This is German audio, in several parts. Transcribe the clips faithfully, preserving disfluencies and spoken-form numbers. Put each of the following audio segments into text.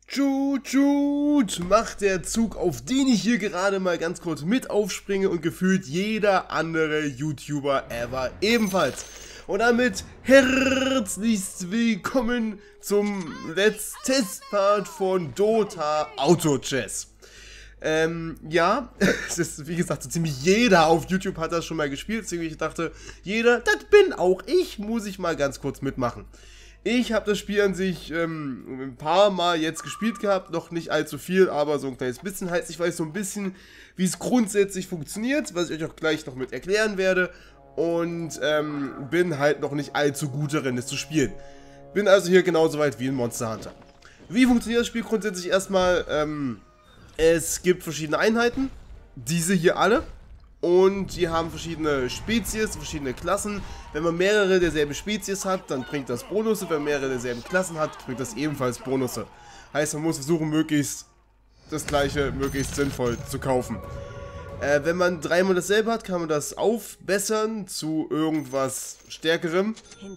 Tschut, tschut, macht der Zug, auf den ich hier gerade mal ganz kurz mit aufspringe und gefühlt jeder andere YouTuber ever ebenfalls. Und damit herzlichst willkommen zum Let's Test Part von Dota Auto Chess. Ähm, ja, es ist wie gesagt so ziemlich jeder auf YouTube hat das schon mal gespielt, deswegen ich dachte, jeder, das bin auch ich, muss ich mal ganz kurz mitmachen. Ich habe das Spiel an sich ähm, ein paar Mal jetzt gespielt gehabt, noch nicht allzu viel, aber so ein kleines bisschen. Heißt, ich weiß so ein bisschen, wie es grundsätzlich funktioniert, was ich euch auch gleich noch mit erklären werde. Und ähm, bin halt noch nicht allzu gut darin, es zu spielen. Bin also hier genauso weit wie in Monster Hunter. Wie funktioniert das Spiel grundsätzlich erstmal? Ähm, es gibt verschiedene Einheiten, diese hier alle. Und die haben verschiedene Spezies, verschiedene Klassen. Wenn man mehrere derselben Spezies hat, dann bringt das Bonusse. Wenn man mehrere derselben Klassen hat, bringt das ebenfalls Bonusse. Heißt, man muss versuchen, möglichst das gleiche, möglichst sinnvoll zu kaufen. Äh, wenn man dreimal dasselbe hat, kann man das aufbessern zu irgendwas Stärkerem.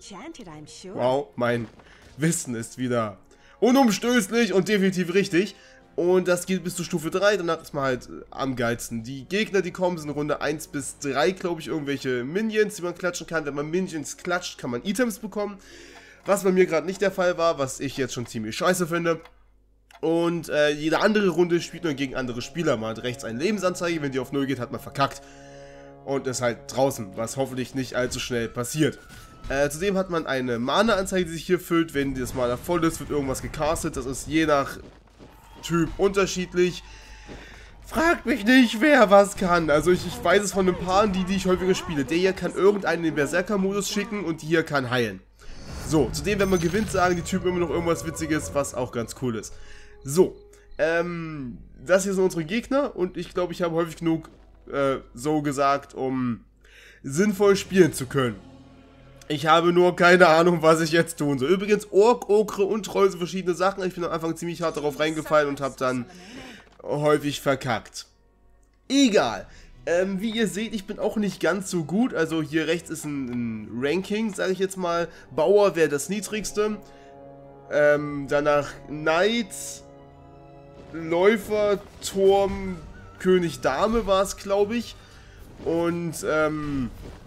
Wow, mein Wissen ist wieder unumstößlich und definitiv richtig. Und das geht bis zur Stufe drei, danach ist man halt am geilsten. Die Gegner, die kommen, sind in Runde eins bis drei, glaube ich, irgendwelche Minions, die man klatschen kann. Wenn man Minions klatscht, kann man Items bekommen. Was bei mir gerade nicht der Fall war, was ich jetzt schon ziemlich scheiße finde. Und äh, jede andere Runde spielt man gegen andere Spieler. Man hat rechts eine Lebensanzeige, wenn die auf null geht, hat man verkackt. Und ist halt draußen, was hoffentlich nicht allzu schnell passiert. Äh, zudem hat man eine Mana-Anzeige, die sich hier füllt. Wenn das Mana voll ist, wird irgendwas gecastet. Das ist je nach Typ unterschiedlich. Fragt mich nicht, wer was kann. Also ich, ich weiß es von ein paar, die, die ich häufiger spiele. Der hier kann irgendeinen in den Berserker-Modus schicken und die hier kann heilen. So, zudem, wenn man gewinnt, sagen die Typen immer noch irgendwas Witziges, was auch ganz cool ist. So, ähm, das hier sind unsere Gegner und ich glaube, ich habe häufig genug äh, so gesagt, um sinnvoll spielen zu können. Ich habe nur keine Ahnung, was ich jetzt tun soll. Übrigens, Ork, Okre und Troll sind verschiedene Sachen. Ich bin am Anfang ziemlich hart darauf reingefallen und habe dann häufig verkackt. Egal. Ähm, wie ihr seht, ich bin auch nicht ganz so gut. Also hier rechts ist ein, ein Ranking, sage ich jetzt mal. Bauer wäre das niedrigste. Ähm, danach Knight, Läufer, Turm, König, Dame war es, glaube ich. Und, ähm...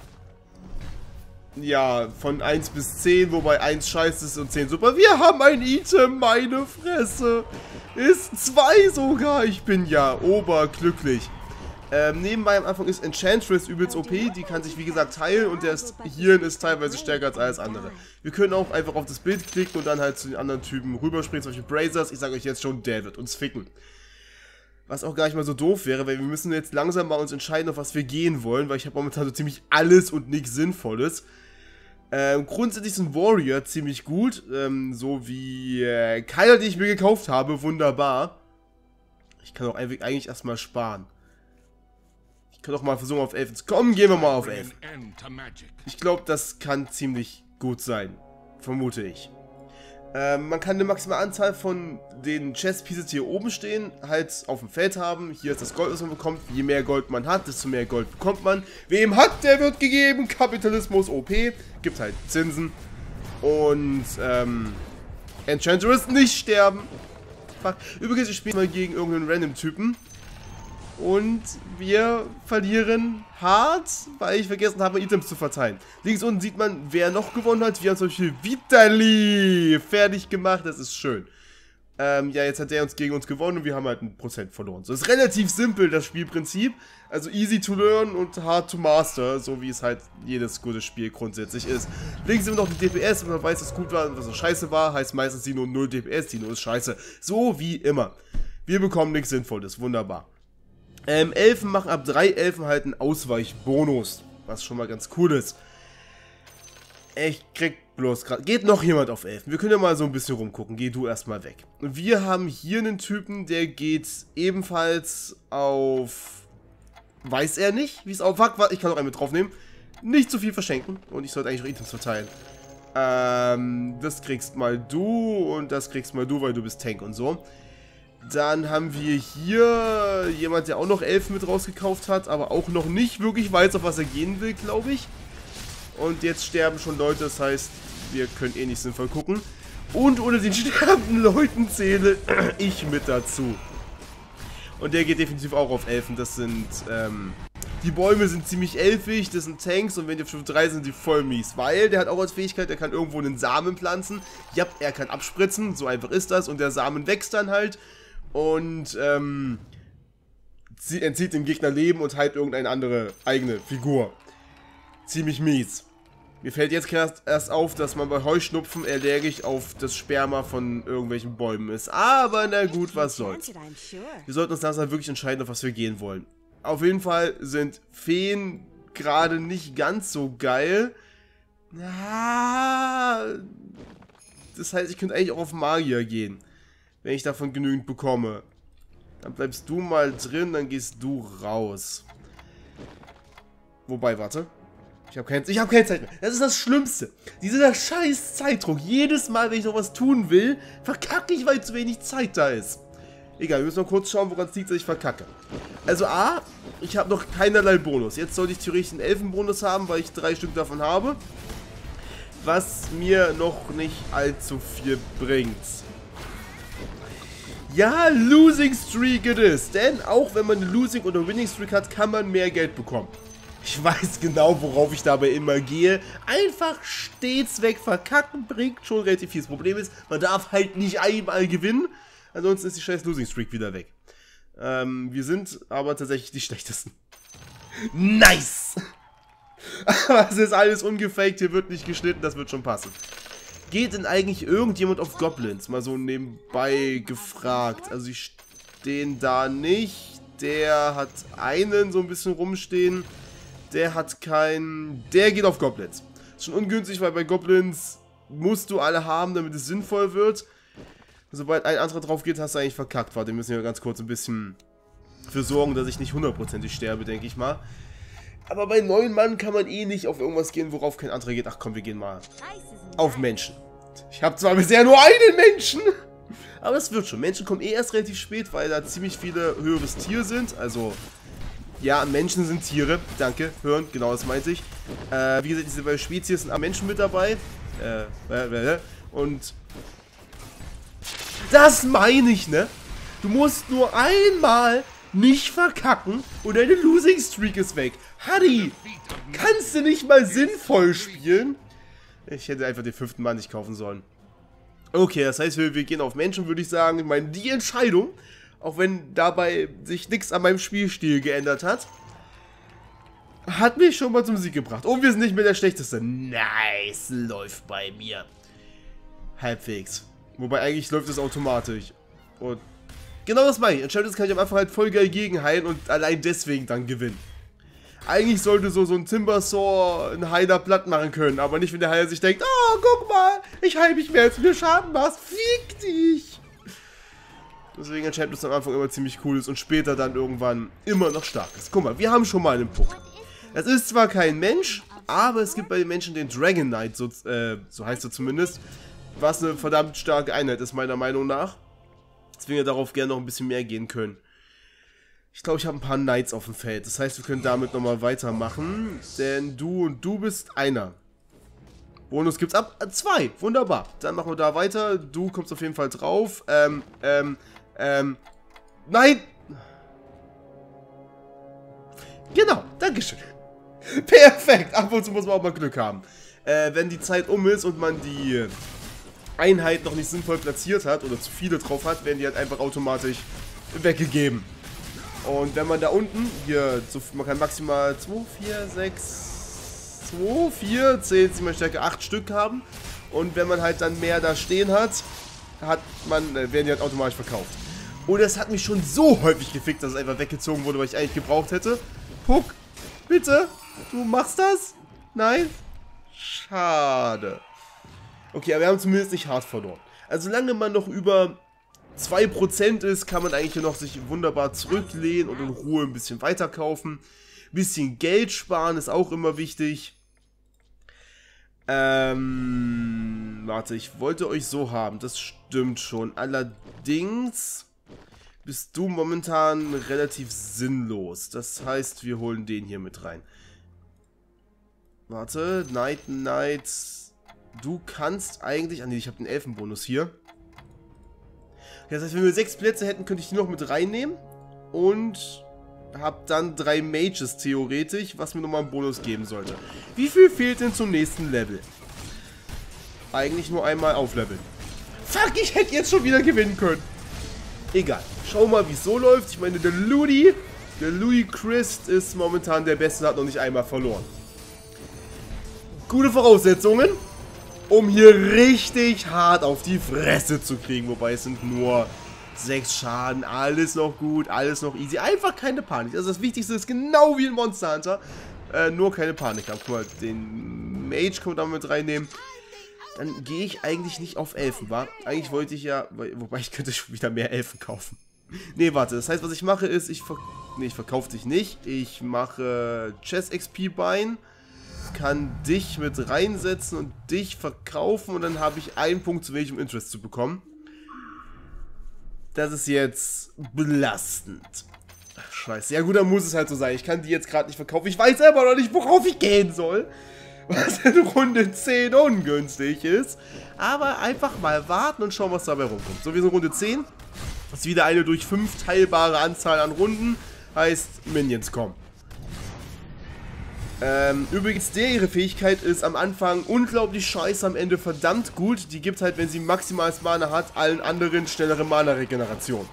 ja, von eins bis zehn, wobei eins scheiße ist und zehn super. Wir haben ein Item, meine Fresse. Ist zwei sogar. Ich bin ja oberglücklich. Ähm, nebenbei am Anfang ist Enchantress übelst O P. Die kann sich wie gesagt heilen und der Hirn ist teilweise stärker als alles andere. Wir können auch einfach auf das Bild klicken und dann halt zu den anderen Typen rüberspringen, zum Beispiel Brazers. Ich sage euch jetzt schon, der wird uns ficken. Was auch gar nicht mal so doof wäre, weil wir müssen jetzt langsam mal uns entscheiden, auf was wir gehen wollen, weil ich habe momentan so ziemlich alles und nichts Sinnvolles. Ähm, grundsätzlich sind Warrior ziemlich gut, ähm, so wie äh, keiner, die ich mir gekauft habe, wunderbar. Ich kann auch eigentlich erstmal sparen. Ich kann auch mal versuchen auf elf zu kommen, gehen wir mal auf elf. Ich glaube, das kann ziemlich gut sein, vermute ich. Ähm, man kann eine maximale Anzahl von den Chest Pieces, die hier oben stehen, halt auf dem Feld haben. Hier ist das Gold, das man bekommt. Je mehr Gold man hat, desto mehr Gold bekommt man. Wem hat, der wird gegeben. Kapitalismus O P. Gibt halt Zinsen. Und, ähm, Enchantress nicht sterben. Fuck. Übrigens, ich spiele mal gegen irgendeinen Random-Typen. Und wir verlieren hart, weil ich vergessen habe, Items zu verteilen. Links unten sieht man, wer noch gewonnen hat. Wir haben zum Beispiel Vitali fertig gemacht. Das ist schön. Ähm, ja, jetzt hat der uns gegen uns gewonnen und wir haben halt ein Prozent verloren. So, ist relativ simpel, das Spielprinzip. Also easy to learn und hard to master, so wie es halt jedes gute Spiel grundsätzlich ist. Links sind noch die D P S, wenn man weiß, was gut war und was auch scheiße war, heißt meistens Dino null D P S, Dino ist scheiße. So wie immer. Wir bekommen nichts Sinnvolles, wunderbar. Ähm, Elfen machen ab drei Elfen halt einen Ausweichbonus, was schon mal ganz cool ist. Ich krieg bloß gerade... Geht noch jemand auf Elfen? Wir können ja mal so ein bisschen rumgucken. Geh du erstmal weg. Wir haben hier einen Typen, der geht ebenfalls auf... Weiß er nicht, wie es auf... Ich kann noch einen mit draufnehmen. Nicht zu viel verschenken. Und ich sollte eigentlich auch Items verteilen. Ähm, das kriegst mal du und das kriegst mal du, weil du bist Tank und so. Dann haben wir hier jemand, der auch noch Elfen mit rausgekauft hat, aber auch noch nicht wirklich weiß, auf was er gehen will, glaube ich. Und jetzt sterben schon Leute, das heißt, wir können eh nicht sinnvoll gucken. Und unter den sterbenden Leuten zähle ich mit dazu. Und der geht definitiv auch auf Elfen. Das sind, ähm, die Bäume sind ziemlich elfig, das sind Tanks und wenn die auf Stufe drei sind, die voll mies. Weil der hat auch als Fähigkeit, der kann irgendwo einen Samen pflanzen. Ja, er kann abspritzen, so einfach ist das. Und der Samen wächst dann halt und, ähm, entzieht dem Gegner Leben und heilt irgendeine andere eigene Figur. Ziemlich mies. Mir fällt jetzt erst auf, dass man bei Heuschnupfen allergisch auf das Sperma von irgendwelchen Bäumen ist. Aber na gut, was soll's. Wir sollten uns langsam wirklich entscheiden, auf was wir gehen wollen. Auf jeden Fall sind Feen gerade nicht ganz so geil. Ah, das heißt, ich könnte eigentlich auch auf Magier gehen, wenn ich davon genügend bekomme. Dann bleibst du mal drin, dann gehst du raus. Wobei, warte. Ich habe keine, ich hab keine Zeit mehr. Das ist das Schlimmste. Dieser scheiß Zeitdruck. Jedes Mal, wenn ich noch was tun will, verkacke ich, weil zu wenig Zeit da ist. Egal, wir müssen noch kurz schauen, woran es liegt, dass ich verkacke. Also A, ich habe noch keinerlei Bonus. Jetzt sollte ich theoretisch einen Elfenbonus haben, weil ich drei Stück davon habe. Was mir noch nicht allzu viel bringt. Ja, Losing Streak it is. Denn auch wenn man eine Losing oder Winning Streak hat, kann man mehr Geld bekommen. Ich weiß genau, worauf ich dabei immer gehe. Einfach stets weg verkacken bringt schon relativ viel. Das Problem ist, man darf halt nicht einmal gewinnen. Ansonsten ist die scheiß Losing Streak wieder weg. Ähm, wir sind aber tatsächlich die schlechtesten. Nice! Aber es ist alles ungefaked, hier wird nicht geschnitten, das wird schon passen. Geht denn eigentlich irgendjemand auf Goblins? Mal so nebenbei gefragt. Also die stehen da nicht. Der hat einen so ein bisschen rumstehen. Der hat keinen... Der geht auf Goblins. Ist schon ungünstig, weil bei Goblins musst du alle haben, damit es sinnvoll wird. Sobald ein anderer drauf geht, hast du eigentlich verkackt. Warte, wir müssen ja ganz kurz ein bisschen für sorgen, dass ich nicht hundertprozentig sterbe, denke ich mal. Aber bei neun Mann kann man eh nicht auf irgendwas gehen, worauf kein anderer geht. Ach komm, wir gehen mal auf Menschen. Ich habe zwar bisher nur einen Menschen, aber es wird schon. Menschen kommen eh erst relativ spät, weil da ziemlich viele höheres Tier sind. Also... Ja, Menschen sind Tiere. Danke, hören, genau das meinte ich. Äh, wie gesagt, diese bei Spezies sind auch Menschen mit dabei. Äh, äh, äh, und... Das meine ich, ne? Du musst nur einmal nicht verkacken und deine Losing Streak ist weg. Hadi, kannst du nicht mal sinnvoll spielen? Ich hätte einfach den fünften Mann nicht kaufen sollen. Okay, das heißt, wir, wir gehen auf Menschen, würde ich sagen. Ich meine, die Entscheidung... Auch wenn dabei sich nichts an meinem Spielstil geändert hat, hat mich schon mal zum Sieg gebracht. Und wir sind nicht mehr der Schlechteste. Nice, läuft bei mir. Halbwegs. Wobei eigentlich läuft es automatisch. Und genau das meine ich. Anscheinend kann ich am Anfang halt voll geil gegenheilen und allein deswegen dann gewinnen. Eigentlich sollte so, so ein Timbersaw einen Heiler platt machen können, aber nicht, wenn der Heiler sich denkt, oh, guck mal, ich heile mich mehr, als du mir Schaden machst. Fick dich! Deswegen anscheinend das am Anfang immer ziemlich cool ist und später dann irgendwann immer noch stark ist. Guck mal, wir haben schon mal einen Puck. Es ist zwar kein Mensch, aber es gibt bei den Menschen den Dragon Knight, so, äh, so heißt er zumindest, was eine verdammt starke Einheit ist, meiner Meinung nach. Deswegen wir darauf gerne noch ein bisschen mehr gehen können. Ich glaube, ich habe ein paar Knights auf dem Feld. Das heißt, wir können damit nochmal weitermachen, denn du und du bist einer. Bonus gibt's ab. Äh, zwei. Wunderbar. Dann machen wir da weiter. Du kommst auf jeden Fall drauf. Ähm, ähm, ähm. Nein! Genau. Dankeschön. Perfekt. Ab und zu muss man auch mal Glück haben. Äh, wenn die Zeit um ist und man die Einheit noch nicht sinnvoll platziert hat oder zu viele drauf hat, werden die halt einfach automatisch weggegeben. Und wenn man da unten, hier, so, man kann maximal zwei, vier, sechs, zwei, vier, zehn, sieben Stärke, acht Stück haben. Und wenn man halt dann mehr da stehen hat, hat man, äh, werden die halt automatisch verkauft. Und das hat mich schon so häufig gefickt, dass es einfach weggezogen wurde, weil ich eigentlich gebraucht hätte. Puck, bitte, du machst das? Nein? Schade. Okay, aber wir haben zumindest nicht hart verloren. Also solange man noch über zwei Prozent ist, kann man eigentlich noch sich wunderbar zurücklehnen und in Ruhe ein bisschen weiterkaufen. Ein bisschen Geld sparen ist auch immer wichtig. Ähm, warte, ich wollte euch so haben, das stimmt schon. Allerdings bist du momentan relativ sinnlos. Das heißt, wir holen den hier mit rein. Warte, Night Knight. du kannst eigentlich... Ah ne, ich habe den Elfenbonus hier. Das heißt, wenn wir sechs Plätze hätten, könnte ich die noch mit reinnehmen. Und habe dann drei Mages theoretisch, was mir nochmal einen Bonus geben sollte. Wie viel fehlt denn zum nächsten Level? Eigentlich nur einmal aufleveln. Fuck, ich hätte jetzt schon wieder gewinnen können. Egal. Schau mal, wie es so läuft. Ich meine, der Ludi, der Louis Christ ist momentan der Beste, hat noch nicht einmal verloren. Gute Voraussetzungen, um hier richtig hart auf die Fresse zu kriegen. Wobei es sind nur sechs Schaden, alles noch gut, alles noch easy. Einfach keine Panik. Also das Wichtigste ist genau wie in Monster Hunter. Äh, nur keine Panik haben. Guck mal, den Mage können wir da mit reinnehmen. Dann gehe ich eigentlich nicht auf Elfen, wa? Eigentlich wollte ich ja... Wobei, ich könnte schon wieder mehr Elfen kaufen. Nee, warte. Das heißt, was ich mache ist, ich ver... Nee, ich verkaufe dich nicht. Ich mache Chess X P Bein. Kann dich mit reinsetzen und dich verkaufen. Und dann habe ich einen Punkt zu wenig, um Interest zu bekommen. Das ist jetzt belastend. Ach, scheiße. Ja gut, dann muss es halt so sein. Ich kann die jetzt gerade nicht verkaufen. Ich weiß selber noch nicht, worauf ich gehen soll. Was in Runde zehn ungünstig ist. Aber einfach mal warten und schauen, was dabei rumkommt. So, wir sind Runde zehn. Das ist wieder eine durch fünf teilbare Anzahl an Runden. Heißt, Minions kommen. Ähm, übrigens, der ihre Fähigkeit ist am Anfang unglaublich scheiße, am Ende verdammt gut. Die gibt halt, wenn sie maximales Mana hat, allen anderen schnellere Mana-Regeneration.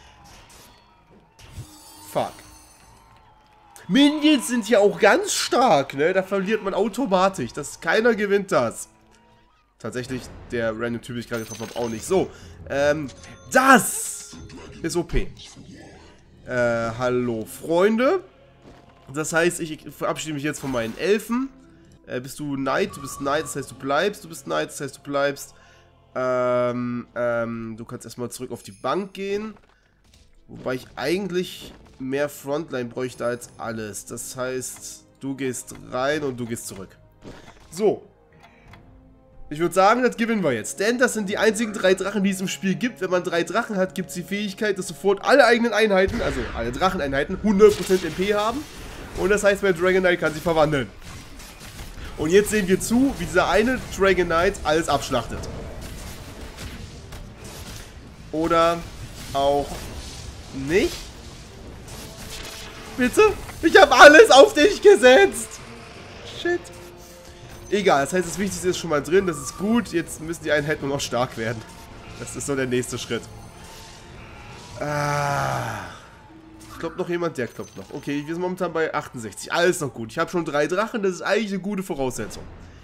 Fuck. Minions sind ja auch ganz stark, ne? Da verliert man automatisch. Das, keiner gewinnt das. Tatsächlich, der random Typ, den ich gerade getroffen habe, auch nicht. So, ähm, das ist O P. Äh, hallo, Freunde. Das heißt, ich verabschiede mich jetzt von meinen Elfen. Äh, bist du Knight? Du bist Knight, das heißt, du bleibst. Du bist Knight, das heißt, du bleibst. Ähm, ähm, du kannst erstmal zurück auf die Bank gehen. Wobei ich eigentlich mehr Frontline bräuchte als alles. Das heißt, du gehst rein und du gehst zurück. So. Ich würde sagen, das gewinnen wir jetzt. Denn das sind die einzigen drei Drachen, die es im Spiel gibt. Wenn man drei Drachen hat, gibt es die Fähigkeit, dass sofort alle eigenen Einheiten, also alle Dracheneinheiten, hundert Prozent M P haben. Und das heißt, mein Dragon Knight kann sich verwandeln. Und jetzt sehen wir zu, wie dieser eine Dragon Knight alles abschlachtet. Oder auch nicht. Bitte? Ich habe alles auf dich gesetzt. Shit. Egal, das heißt, das Wichtigste ist schon mal drin. Das ist gut. Jetzt müssen die Einheiten nur noch stark werden. Das ist so der nächste Schritt. Ah. Ich glaube noch jemand, der klopft noch. Okay, wir sind momentan bei achtundsechzig. Alles noch gut. Ich habe schon drei Drachen. Das ist eigentlich eine gute Voraussetzung.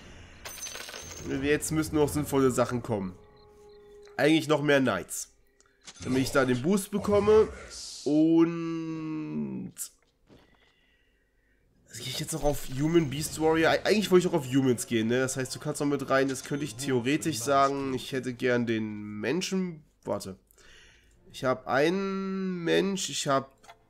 Jetzt müssen noch sinnvolle Sachen kommen. Eigentlich noch mehr Knights. Damit ich da den Boost bekomme. Und... Gehe ich jetzt noch auf Human Beast Warrior? Eigentlich wollte ich auch auf Humans gehen, ne? Das heißt, du kannst noch mit rein. Jetzt könnte ich theoretisch sagen, ich hätte gern den Menschen... Warte. Ich habe einen Mensch, ich habe...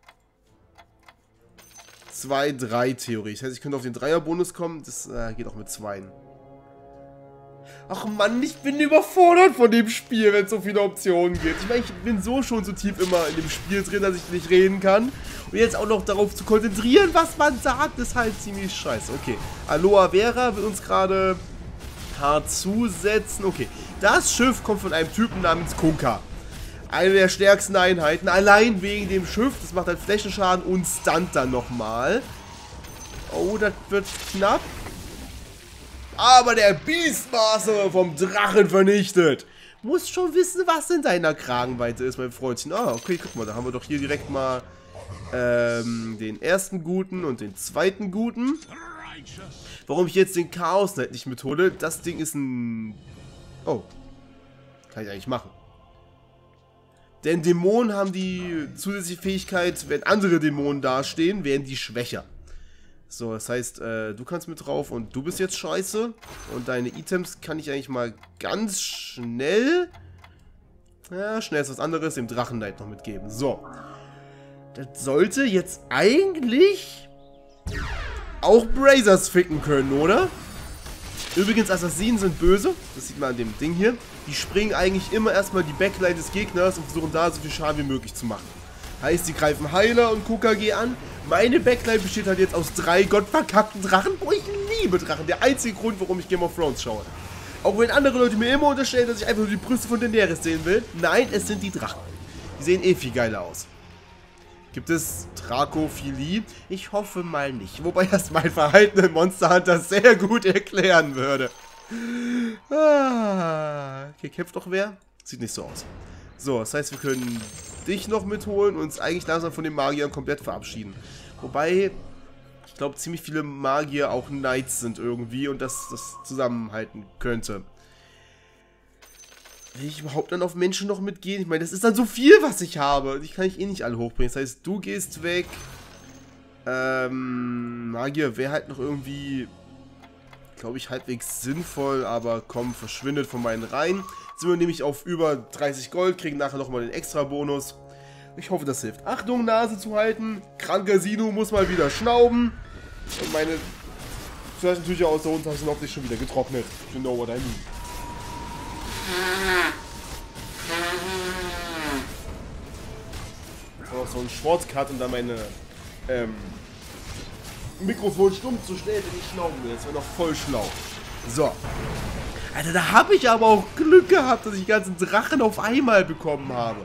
zwei, drei theoretisch. Das heißt, ich könnte auf den Dreier-Bonus kommen. Das äh, geht auch mit zweien. Ach Mann, ich bin überfordert von dem Spiel, wenn es so viele Optionen gibt. Ich meine, ich bin so schon so tief immer in dem Spiel drin, dass ich nicht reden kann. Und jetzt auch noch darauf zu konzentrieren, was man sagt, ist halt ziemlich scheiße. Okay, Aloha Vera will uns gerade hart zusetzen. Okay, das Schiff kommt von einem Typen namens Kunkka. Eine der stärksten Einheiten, allein wegen dem Schiff. Das macht halt Flächenschaden und Stunt dann nochmal. Oh, das wird knapp. Aber der Beastmaster vom Drachen vernichtet. Muss schon wissen, was in deiner Kragenweite ist, mein Freundchen. Ah, okay, guck mal, da haben wir doch hier direkt mal ähm, den ersten Guten und den zweiten Guten. Warum ich jetzt den Chaos Knight nicht mithole, das Ding ist ein... Oh. Kann ich eigentlich machen. Denn Dämonen haben die zusätzliche Fähigkeit, wenn andere Dämonen dastehen, werden die schwächer. So, das heißt, äh, du kannst mit drauf und du bist jetzt scheiße. Und deine Items kann ich eigentlich mal ganz schnell... Ja, schnell ist was anderes, dem Drachen Knight noch mitgeben. So. Das sollte jetzt eigentlich auch Brazers ficken können, oder? Übrigens, Assassinen sind böse. Das sieht man an dem Ding hier. Die springen eigentlich immer erstmal die Backline des Gegners und versuchen da so viel Schaden wie möglich zu machen. Heißt, die greifen Heiler und Q K G an. Meine Backline besteht halt jetzt aus drei gottverkackten Drachen. Oh, ich liebe Drachen. Der einzige Grund, warum ich Game of Thrones schaue. Auch wenn andere Leute mir immer unterstellen, dass ich einfach nur die Brüste von Daenerys sehen will. Nein, es sind die Drachen. Die sehen eh viel geiler aus. Gibt es Drakophilie? Ich hoffe mal nicht. Wobei das mein Verhalten in Monster Hunter sehr gut erklären würde. Ah, okay, kämpft doch wer? Sieht nicht so aus. So, das heißt, wir können dich noch mitholen und uns eigentlich langsam von den Magiern komplett verabschieden. Wobei, ich glaube, ziemlich viele Magier auch Knights sind irgendwie und das, das zusammenhalten könnte. Will ich überhaupt dann auf Menschen noch mitgehen? Ich meine, das ist dann so viel, was ich habe. Die kann ich eh nicht alle hochbringen. Das heißt, du gehst weg. Ähm, Magier wäre halt noch irgendwie, glaube ich, halbwegs sinnvoll. Aber komm, verschwindet von meinen Reihen. Jetzt sind wir nämlich auf über dreißig Gold, kriegen nachher nochmal den extra Bonus. Ich hoffe, das hilft. Achtung, Nase zu halten. Kranker Sino muss mal wieder schnauben. Und meine Tücher aus der Hosentasche sind auch nicht schon wieder getrocknet. You know what I mean. Noch so ein Shortcut, um dann meine ähm, Mikrofon stumm zu stellen, wenn ich schnauben will. Das wäre noch voll schlau. So. Alter, da habe ich aber auch Glück gehabt, dass ich die ganzen Drachen auf einmal bekommen habe.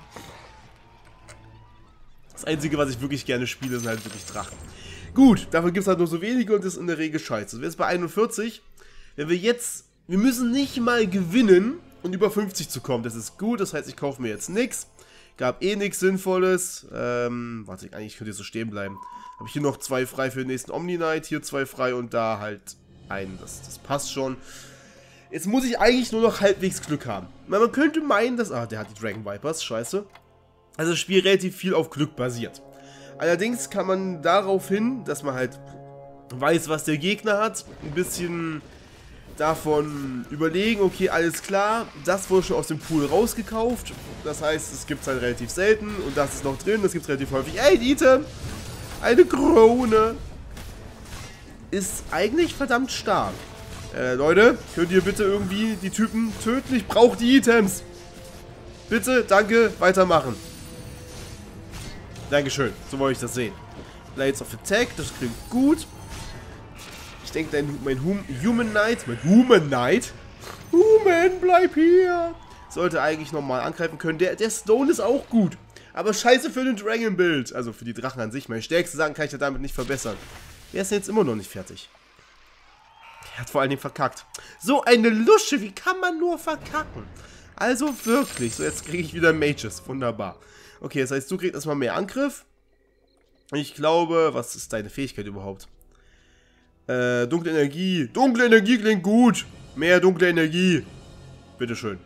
Das Einzige, was ich wirklich gerne spiele, sind halt wirklich Drachen. Gut, davon gibt es halt nur so wenige und das ist in der Regel scheiße. Wir sind jetzt bei einundvierzig. Wenn wir jetzt... Wir müssen nicht mal gewinnen, um über fünfzig zu kommen. Das ist gut, das heißt, ich kaufe mir jetzt nichts. Gab eh nichts Sinnvolles. Ähm, warte, eigentlich könnte ich so stehen bleiben. Habe ich hier noch zwei frei für den nächsten Omni-Night, hier zwei frei und da halt einen. Das, das passt schon. Jetzt muss ich eigentlich nur noch halbwegs Glück haben. Man könnte meinen, dass... Ah, der hat die Dragon Vipers, scheiße. Also das Spiel relativ viel auf Glück basiert. Allerdings kann man darauf hin, dass man halt weiß, was der Gegner hat, ein bisschen davon überlegen, okay, alles klar, das wurde schon aus dem Pool rausgekauft, das heißt, es gibt es halt relativ selten und das ist noch drin, das gibt es relativ häufig. Ey, Item! Eine Krone! Ist eigentlich verdammt stark. Äh, Leute, könnt ihr bitte irgendwie die Typen töten? Ich brauche die Items! Bitte, danke, weitermachen. Dankeschön, so wollte ich das sehen. Blades of Attack, das klingt gut. Ich denke, mein hum Human Knight, mein Human Knight, Human, bleib hier, sollte eigentlich nochmal angreifen können. Der, der Stone ist auch gut, aber scheiße für den Dragon-Build. Also für die Drachen an sich. Meine stärksten Sachen kann ich ja damit nicht verbessern. Der ist jetzt immer noch nicht fertig. Er hat vor allen Dingen verkackt. So eine Lusche, wie kann man nur verkacken? Also wirklich, so jetzt kriege ich wieder Mages, wunderbar. Okay, das heißt, du kriegst erstmal mehr Angriff. Ich glaube, was ist deine Fähigkeit überhaupt? Äh, dunkle Energie. Dunkle Energie klingt gut. Mehr dunkle Energie. Bitteschön.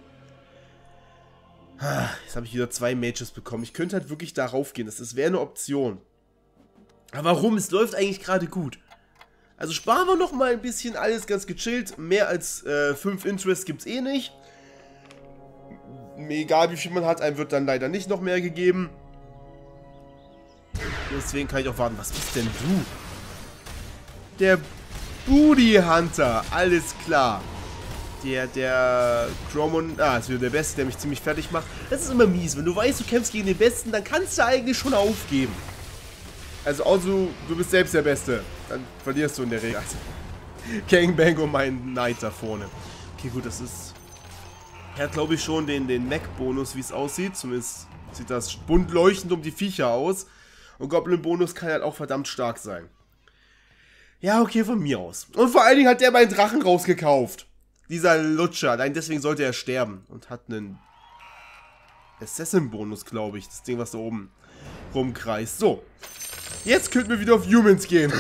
Jetzt habe ich wieder zwei Mages bekommen. Ich könnte halt wirklich darauf gehen. Das, das wäre eine Option. Aber warum? Es läuft eigentlich gerade gut. Also sparen wir noch mal ein bisschen, alles ganz gechillt. Mehr als äh, fünf Interest gibt es eh nicht. Egal wie viel man hat, einem wird dann leider nicht noch mehr gegeben. Deswegen kann ich auch warten. Was bist denn du? Der Booty Hunter. Alles klar. Der, der Chromon, ah, ist wieder der Beste, der mich ziemlich fertig macht. Das ist immer mies. Wenn du weißt, du kämpfst gegen den Besten, dann kannst du eigentlich schon aufgeben. Also, also du bist selbst der Beste. Dann verlierst du in der Regel. Also, Gangbang und mein Knight da vorne. Okay, gut, das ist... Er hat, glaube ich, schon den, den Mac-Bonus, wie es aussieht. Zumindest sieht das bunt leuchtend um die Viecher aus. Und Goblin-Bonus kann halt auch verdammt stark sein. Ja, okay, von mir aus. Und vor allen Dingen hat der meinen Drachen rausgekauft. Dieser Lutscher. Nein, deswegen sollte er sterben. Und hat einen Assassin-Bonus, glaube ich. Das Ding, was da oben rumkreist. So. Jetzt könnten wir wieder auf Humans gehen.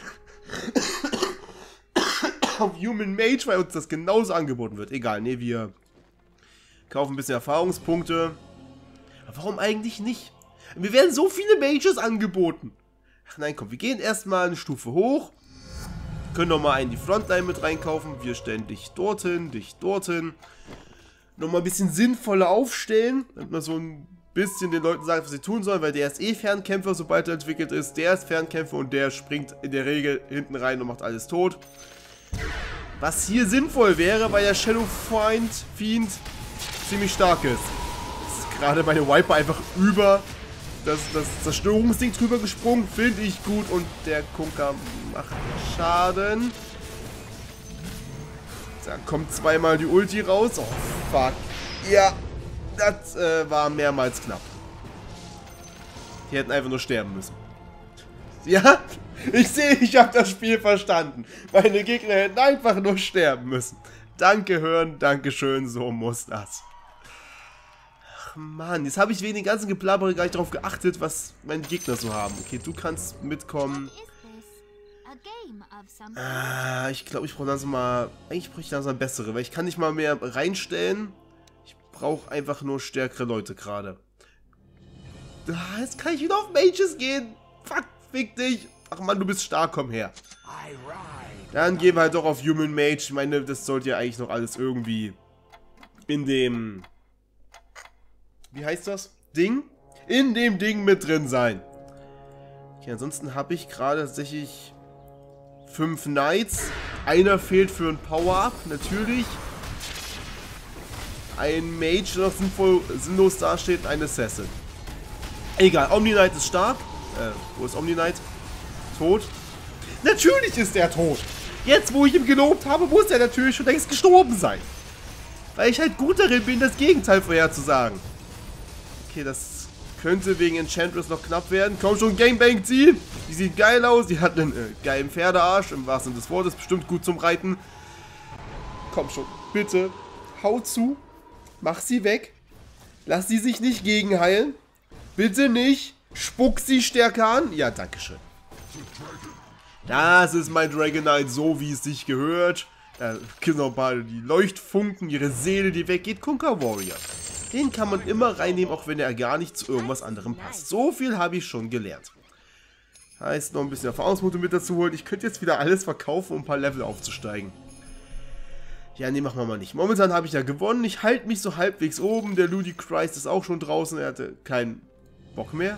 Auf Human Mage, weil uns das genauso angeboten wird. Egal, ne, wir kaufen ein bisschen Erfahrungspunkte. Aber warum eigentlich nicht? Mir werden so viele Mages angeboten. Ach nein, komm, wir gehen erstmal eine Stufe hoch. Können nochmal einen in die Frontline mit reinkaufen. Wir stellen dich dorthin, dich dorthin. Nochmal ein bisschen sinnvoller aufstellen. Damit man so ein bisschen den Leuten sagt, was sie tun sollen. Weil der ist eh Fernkämpfer, sobald er entwickelt ist. Der ist Fernkämpfer und der springt in der Regel hinten rein und macht alles tot. Was hier sinnvoll wäre, weil der Shadow Fiend, Fiend ziemlich stark ist. Das ist gerade meine Viper einfach über das, das Zerstörungsding drüber gesprungen. Finde ich gut. Und der Kunker macht Schaden. Da kommt zweimal die Ulti raus. Oh, fuck. Ja, das äh, war mehrmals knapp. Die hätten einfach nur sterben müssen. Ja, ich sehe, ich habe das Spiel verstanden. Meine Gegner hätten einfach nur sterben müssen. Danke, Hören, danke schön, so muss das. Ach Mann, jetzt habe ich wegen den ganzen Geplappere gar nicht darauf geachtet, was meine Gegner so haben. Okay, du kannst mitkommen. Ah, ich glaube, ich brauche langsam mal... Eigentlich brauche ich langsam bessere, weil ich kann nicht mal mehr reinstellen. Ich brauche einfach nur stärkere Leute gerade. Ah, jetzt kann ich wieder auf Mages gehen. Fuck, fick dich. Ach Mann, du bist stark, komm her. Dann gehen wir halt doch auf Human Mage. Ich meine, das sollte ja eigentlich noch alles irgendwie in dem... Wie heißt das? Ding? In dem Ding mit drin sein. Okay, ansonsten habe ich gerade tatsächlich fünf Knights. Einer fehlt für ein Power-Up, natürlich. Ein Mage, der noch sinnvoll, sinnlos dasteht, ein Assassin. Egal, Omni Knight ist stark. Äh, wo ist Omni Knight? Tot? Natürlich ist er tot! Jetzt, wo ich ihm gelobt habe, muss er natürlich schon längst gestorben sein. Weil ich halt gut darin bin, das Gegenteil vorherzusagen. Okay, das könnte wegen Enchantress noch knapp werden. Komm schon, Gangbang ziehen! Die sieht geil aus, die hat einen äh, geilen Pferdearsch, im wahrsten Sinne des Wortes, bestimmt gut zum Reiten. Komm schon, bitte, hau zu, mach sie weg, lass sie sich nicht gegenheilen, bitte nicht, spuck sie stärker an. Ja, dankeschön. Das ist mein Dragon Knight, so wie es sich gehört. Da gibt noch ein paar die Leuchtfunken, ihre Seele, die weggeht. Kunkka Warrior. Den kann man immer reinnehmen, auch wenn er gar nicht zu irgendwas anderem passt. So viel habe ich schon gelernt. Heißt, noch ein bisschen Erfahrungspunkte mit dazu holen. Ich könnte jetzt wieder alles verkaufen, um ein paar Level aufzusteigen. Ja, nee, machen wir mal nicht. Momentan habe ich ja gewonnen. Ich halte mich so halbwegs oben. Der Ludicrous ist auch schon draußen. Er hatte keinen Bock mehr.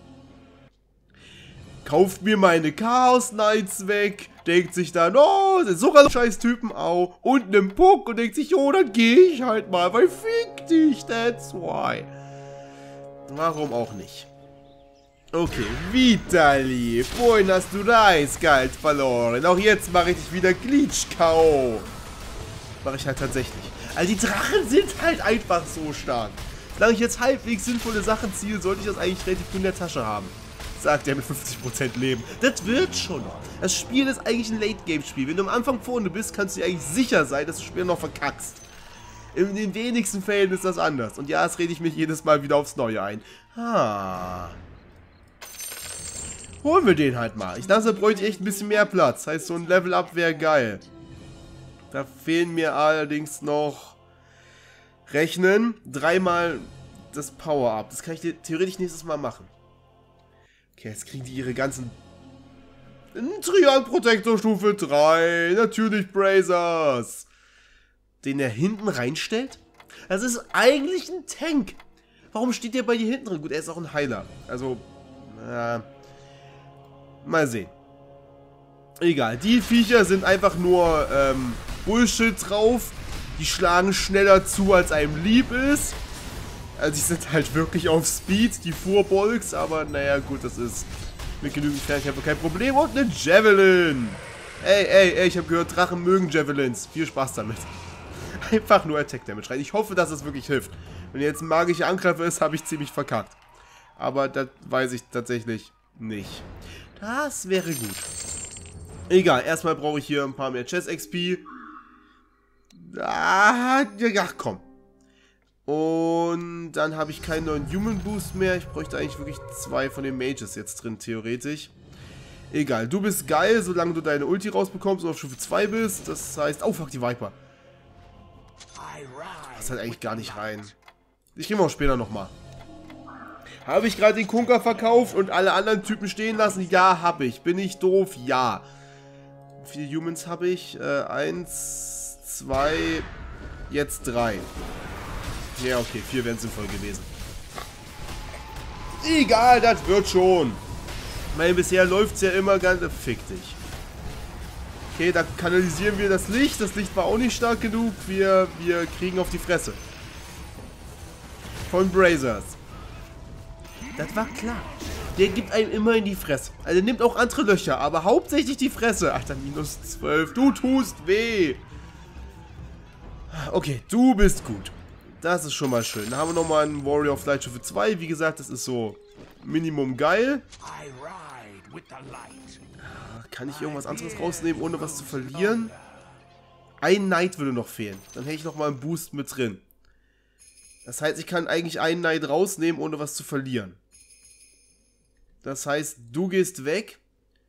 Kauft mir meine Chaos Knights weg. Denkt sich dann, oh, sind so ein scheiß Typen auch. Und einen Puck und denkt sich, oh, dann gehe ich halt mal, weil fick dich, that's why. Warum auch nicht? Okay, Vitali, vorhin hast du da eiskalt verloren. Auch jetzt mache ich dich wieder Glitch-K O. Mache ich halt tatsächlich. Also die Drachen sind halt einfach so stark. Solange ich jetzt halbwegs sinnvolle Sachen ziehe, sollte ich das eigentlich relativ gut in der Tasche haben. Sagt er mit fünfzig Prozent Leben. Das wird schon noch. Das Spiel ist eigentlich ein Late-Game-Spiel. Wenn du am Anfang vorne bist, kannst du dir eigentlich sicher sein, dass du das Spiel noch verkackst. In den wenigsten Fällen ist das anders. Und ja, das rede ich mich jedes Mal wieder aufs Neue ein. Ah... Holen wir den halt mal. Ich dachte, da bräuchte ich echt ein bisschen mehr Platz. Heißt, so ein Level-Up wäre geil. Da fehlen mir allerdings noch... Rechnen. Dreimal das Power-Up. Das kann ich theoretisch nächstes Mal machen. Okay, jetzt kriegen die ihre ganzen... Trial-Protektor Stufe drei. Natürlich Brazers. Den er hinten reinstellt? Das ist eigentlich ein Tank. Warum steht der bei dir hinten drin? Gut, er ist auch ein Heiler. Also... Äh, mal sehen. Egal, die Viecher sind einfach nur ähm, Bullshit drauf. Die schlagen schneller zu, als einem lieb ist. Also die sind halt wirklich auf Speed, die Furbolgs. Aber naja, gut, das ist mit genügend Fernkämpfer kein Problem. Und eine Javelin. Ey, ey, ey, ich habe gehört, Drachen mögen Javelins. Viel Spaß damit. Einfach nur Attack Damage rein. Ich hoffe, dass es wirklich hilft. Wenn jetzt ein magischer Angreifer ist, habe ich ziemlich verkackt. Aber das weiß ich tatsächlich nicht. Das wäre gut. Egal, erstmal brauche ich hier ein paar mehr Chess X P. Ah, ach komm. Und dann habe ich keinen neuen Human Boost mehr. Ich bräuchte eigentlich wirklich zwei von den Mages jetzt drin, theoretisch. Egal, du bist geil, solange du deine Ulti rausbekommst und auf Stufe zwei bist. Das heißt, oh fuck, die Viper. Das halt eigentlich gar nicht rein. Ich gehe mal auch später nochmal. Habe ich gerade den Kunkka verkauft und alle anderen Typen stehen lassen? Ja, habe ich. Bin ich doof? Ja. Wie viele Humans habe ich? Äh, eins, zwei, jetzt drei. Ja, okay, vier wären sinnvoll gewesen. Egal, das wird schon. Ich meine, bisher läuft es ja immer ganz... Fick dich. Okay, da kanalisieren wir das Licht. Das Licht war auch nicht stark genug. Wir, wir kriegen auf die Fresse. Von Brazers. Das war klar. Der gibt einem immer in die Fresse. Also nimmt auch andere Löcher, aber hauptsächlich die Fresse. Alter, minus zwölf. Du tust weh. okay, du bist gut. Das ist schon mal schön. Dann haben wir nochmal einen Warrior of Light Stufe zwei. Wie gesagt, das ist so Minimum geil. Kann ich irgendwas anderes rausnehmen, ohne was zu verlieren? Ein Knight würde noch fehlen. Dann hätte ich nochmal einen Boost mit drin. Das heißt, ich kann eigentlich einen Knight rausnehmen, ohne was zu verlieren. Das heißt, du gehst weg.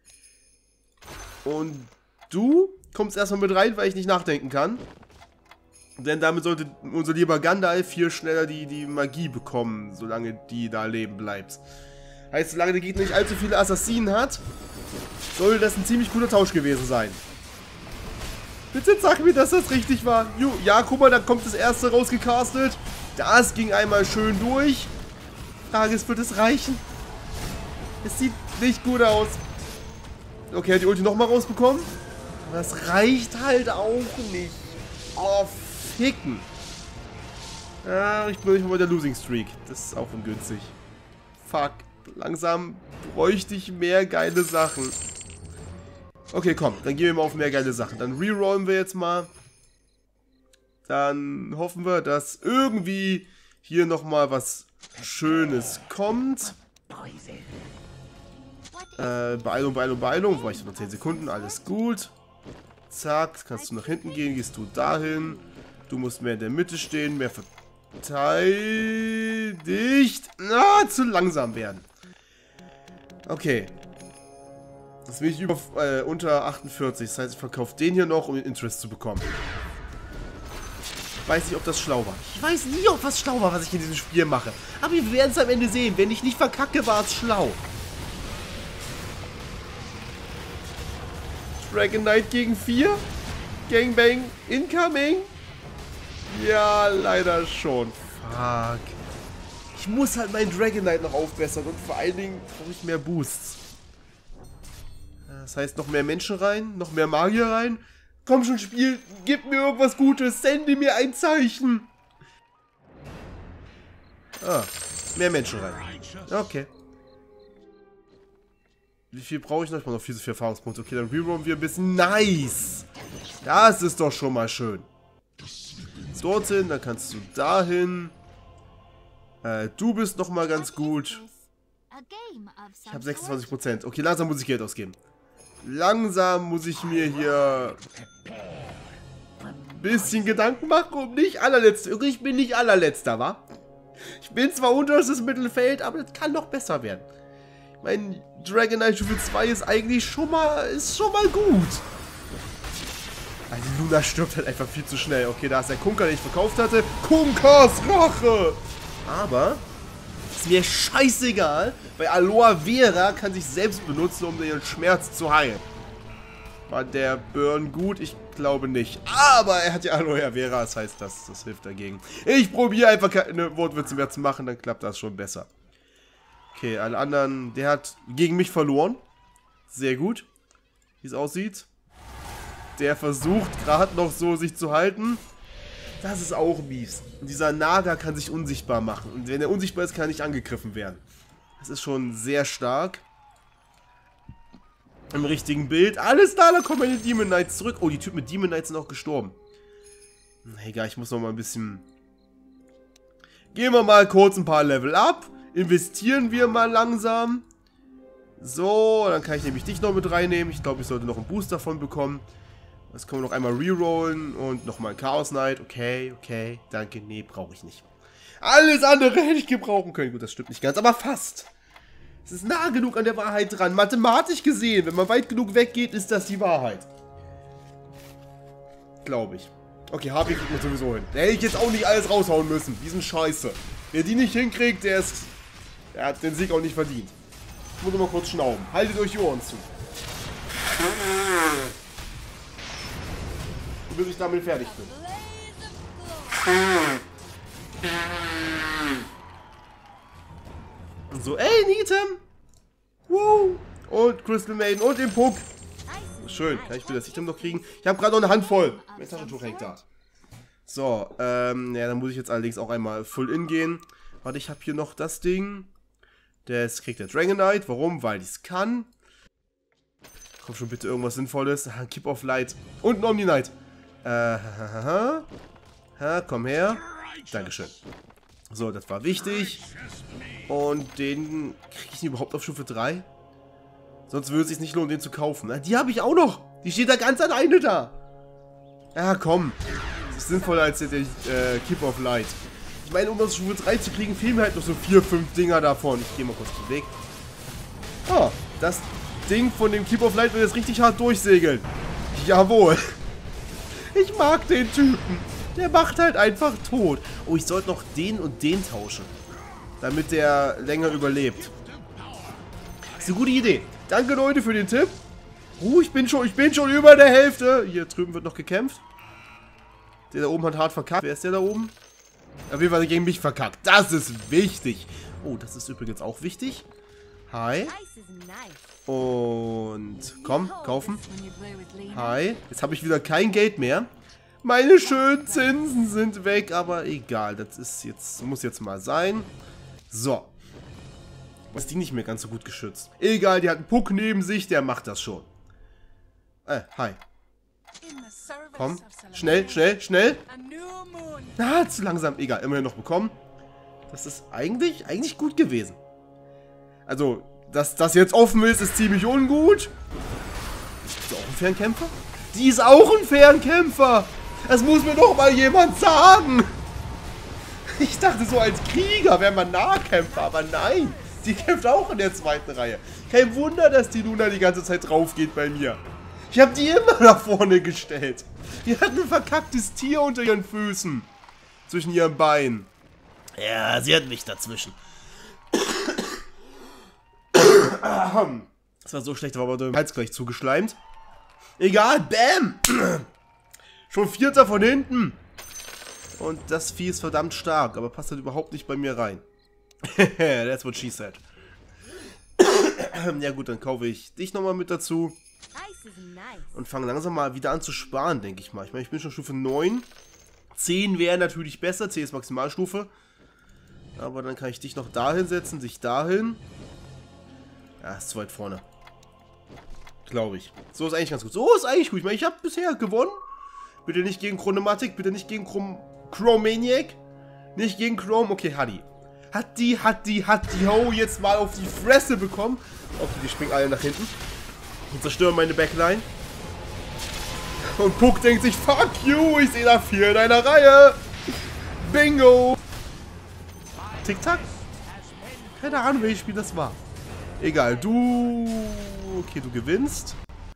Und du kommst erstmal mit rein, weil ich nicht nachdenken kann. Denn damit sollte unser lieber Gandalf viel schneller die, die Magie bekommen, solange die da leben bleibt. Heißt, solange der Gegner nicht allzu viele Assassinen hat, sollte das ein ziemlich guter Tausch gewesen sein. Bitte sag mir, dass das richtig war. Ju, ja, guck mal, da kommt das erste rausgecastet. Das ging einmal schön durch. Frage ist, wird es reichen? Es sieht nicht gut aus. Okay, hat die Ulti nochmal rausbekommen. Aber das reicht halt auch nicht. Oh, ficken. Ja, ich bin nicht mal bei der Losing Streak. Das ist auch ungünstig. Fuck. Langsam bräuchte ich mehr geile Sachen. Okay, komm. Dann gehen wir mal auf mehr geile Sachen. Dann rerollen wir jetzt mal. Dann hoffen wir, dass irgendwie hier nochmal was Schönes kommt. Äh, Beeilung, Beeilung, Beeilung. War ich noch zehn Sekunden. Alles gut. Zack. Kannst du nach hinten gehen. Gehst du dahin. Du musst mehr in der Mitte stehen. Mehr verteidigt. Na, zu langsam werden. Okay. Jetzt bin ich über, äh, unter achtundvierzig. Das heißt, ich verkaufe den hier noch, um den Interest zu bekommen. Ich weiß nicht, ob das schlau war. Ich weiß nie, ob was schlau war, was ich in diesem Spiel mache. Aber wir werden es am Ende sehen. Wenn ich nicht verkacke, war es schlau. Dragon Knight gegen vier. Gangbang incoming. Ja, leider schon. Fuck. Ich muss halt meinen Dragon Knight noch aufbessern und vor allen Dingen brauche ich mehr Boosts. Das heißt, noch mehr Menschen rein, noch mehr Magier rein. Komm schon, Spiel, gib mir irgendwas Gutes, sende mir ein Zeichen. Ah, mehr Menschen rein. Okay. Wie viel brauche ich noch? Ich brauche noch vier, vier Erfahrungspunkte. Okay, dann rerollen wir ein bisschen. Nice! Das ist doch schon mal schön. Dorthin, dann kannst du dahin. Äh, du bist noch mal ganz gut. Ich habe sechsundzwanzig Prozent. Okay, langsam muss ich Geld ausgeben. Langsam muss ich mir hier ein bisschen Gedanken machen, um nicht allerletzter. Ich bin nicht allerletzter, wa? Ich bin zwar unterstes Mittelfeld, aber das kann noch besser werden. Mein Dragon Knight Stufe zwei ist eigentlich schon mal, ist schon mal gut. Also die Luna stirbt halt einfach viel zu schnell. Okay, da ist der Kunker, den ich verkauft hatte. Kunkers Rache! Aber ist mir scheißegal, weil Aloe Vera kann sich selbst benutzen, um den Schmerz zu heilen. War der Burn gut? Ich glaube nicht. Aber er hat ja Aloe Vera, das heißt, das, das hilft dagegen. Ich probiere einfach keine Wortwitze mehr zu machen, dann klappt das schon besser. Okay, alle anderen, der hat gegen mich verloren. Sehr gut, wie es aussieht. Der versucht gerade noch so sich zu halten. Das ist auch mies. Und dieser Naga kann sich unsichtbar machen. Und wenn er unsichtbar ist, kann er nicht angegriffen werden. Das ist schon sehr stark. Im richtigen Bild. Alles da, da kommen meine Demon Knights zurück. Oh, die Typen mit Demon Knights sind auch gestorben. Egal, ich muss noch mal ein bisschen... Gehen wir mal kurz ein paar Level ab. Investieren wir mal langsam. So, dann kann ich nämlich dich noch mit reinnehmen. Ich glaube, ich sollte noch einen Boost davon bekommen. Das können wir noch einmal rerollen und nochmal ein Chaos Knight. Okay, okay, danke. Nee, brauche ich nicht. Alles andere hätte ich gebrauchen können. Gut, das stimmt nicht ganz, aber fast. Es ist nah genug an der Wahrheit dran. Mathematisch gesehen, wenn man weit genug weggeht, ist das die Wahrheit. Glaube ich. Okay, Harpy kriegt man sowieso hin. Da hätte ich jetzt auch nicht alles raushauen müssen. Die sind scheiße. Wer die nicht hinkriegt, der ist... Der hat den Sieg auch nicht verdient. Ich muss mal kurz schnauben. Haltet euch die Ohren zu. Bis ich damit fertig bin. So, ey, Neatem! Woo! Und Crystal Maiden und den Puck. Schön, kann ich mir das Item noch kriegen? Ich habe gerade noch eine Handvoll. Mein Taschentuch hängt da. So, ähm, ja, dann muss ich jetzt allerdings auch einmal full in gehen. Warte, ich habe hier noch das Ding. Das kriegt der Dragon Knight. Warum? Weil ich es kann. Komm schon bitte irgendwas Sinnvolles. Keep of Light und ein Omni Knight. Äh, hahaha. Ja, komm her. Dankeschön. So, das war wichtig. Und den kriege ich überhaupt auf Stufe drei? Sonst würde es sich nicht lohnen, den zu kaufen. Na, die habe ich auch noch. Die steht da ganz alleine da. Ja, komm. Das ist sinnvoller als der, der äh, Keep of Light. Ich meine, um das Stufe drei zu kriegen, fehlen mir halt noch so vier, fünf Dinger davon. Ich gehe mal kurz den Weg. Oh, das Ding von dem Keep of Light wird jetzt richtig hart durchsegeln. Jawohl. Ich mag den Typen. Der macht halt einfach tot. Oh, ich sollte noch den und den tauschen. Damit der länger überlebt. Das ist eine gute Idee. Danke, Leute, für den Tipp. Uh, ich bin schon, ich bin schon über der Hälfte. Hier drüben wird noch gekämpft. Der da oben hat hart verkackt. Wer ist der da oben? Auf jeden Fall gegen mich verkackt. Das ist wichtig. Oh, das ist übrigens auch wichtig. Hi. Und komm, kaufen. Hi. Jetzt habe ich wieder kein Geld mehr. Meine schönen Zinsen sind weg, aber egal. Das ist jetzt, muss jetzt mal sein. So. Ist die nicht mehr ganz so gut geschützt. Egal, die hat einen Puck neben sich, der macht das schon. Äh, hi. Komm, schnell, schnell, schnell. Ah, zu langsam. Egal, immerhin noch bekommen. Das ist eigentlich, eigentlich gut gewesen. Also, dass das jetzt offen ist, ist ziemlich ungut. Ist die auch ein Fernkämpfer? Die ist auch ein Fernkämpfer. Das muss mir doch mal jemand sagen. Ich dachte so, als Krieger wäre man Nahkämpfer, aber nein. Die kämpft auch in der zweiten Reihe. Kein Wunder, dass die Luna die ganze Zeit drauf geht bei mir. Ich habe die immer nach vorne gestellt. Die hat ein verkacktes Tier unter ihren Füßen. Zwischen ihren Beinen. Ja, sie hat mich dazwischen. Das war so schlecht, aber der Hals gleich zugeschleimt. Egal, bam! Schon Vierter von hinten. Und das Vieh ist verdammt stark, aber passt halt überhaupt nicht bei mir rein. That's what she said. Ja gut, dann kaufe ich dich nochmal mit dazu. Und fange langsam mal wieder an zu sparen, denke ich mal. Ich meine, ich bin schon Stufe neun. zehn wäre natürlich besser. zehn ist Maximalstufe. Aber dann kann ich dich noch dahin setzen, dich dahin. Ja, ist zu weit vorne. Glaube ich. So ist eigentlich ganz gut. So ist eigentlich gut. Ich meine, ich habe bisher gewonnen. Bitte nicht gegen Chronomatic, bitte nicht gegen Chrom Chromaniac. Nicht gegen Chrome. Okay, hat die. Hat die, hat die, hat die. Oh, jetzt mal auf die Fresse bekommen. Okay, die springen alle nach hinten. Und zerstören meine Backline. Und Puck denkt sich, fuck you, ich sehe da vier in einer Reihe. Bingo. Tick-Tack? Keine Ahnung, welches Spiel das war. Egal, du... Okay, du gewinnst.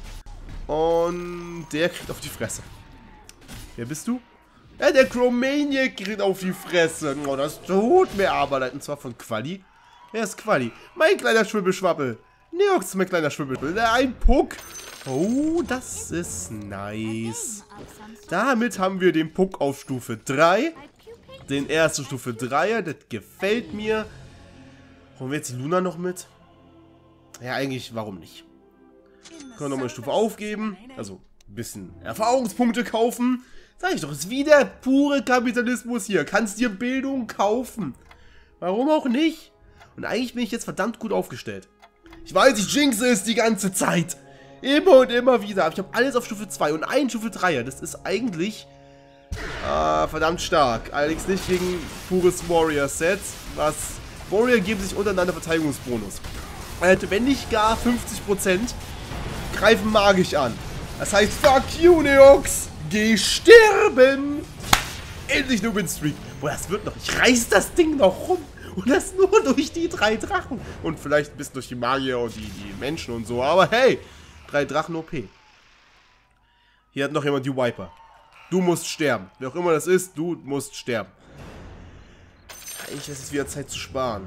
Und der kriegt auf die Fresse. Wer bist du? Ja, der Chromaniac kriegt auf die Fresse. Oh, das tut mir aber leid. Und zwar von Quali. Wer ist Quali? Mein kleiner Schwibbelschwabbel. Neox ist mein kleiner Schwibbelschwabbel. Ein Puck. Oh, das ist nice. Damit haben wir den Puck auf Stufe drei. Den ersten Stufe dreier. Das gefällt mir. Holen wir jetzt die Luna noch mit? Ja, eigentlich, warum nicht? Können wir nochmal eine Stufe aufgeben. Also, ein bisschen Erfahrungspunkte kaufen. Sag ich doch, ist wie der pure Kapitalismus hier. Kannst dir Bildung kaufen. Warum auch nicht? Und eigentlich bin ich jetzt verdammt gut aufgestellt. Ich weiß, ich jinxe es die ganze Zeit. Immer und immer wieder. Aber ich habe alles auf Stufe zwei und einen Stufe dreier. Das ist eigentlich äh, verdammt stark. Allerdings nicht gegen pures Warrior-Set. Was Warrior geben sich untereinander Verteidigungsbonus. Also, wenn nicht gar fünfzig Prozent greifen magisch an. Das heißt, fuck you, Neox. Geh sterben! Endlich eine Winstreak. Boah, das wird noch. Ich reiß das Ding noch rum. Und das nur durch die drei Drachen. Und vielleicht ein bisschen durch die Magier und die, die Menschen und so. Aber hey, drei Drachen O P. Hier hat noch jemand die Viper. Du musst sterben. Wer auch immer das ist, du musst sterben. Eigentlich ist es wieder Zeit zu sparen.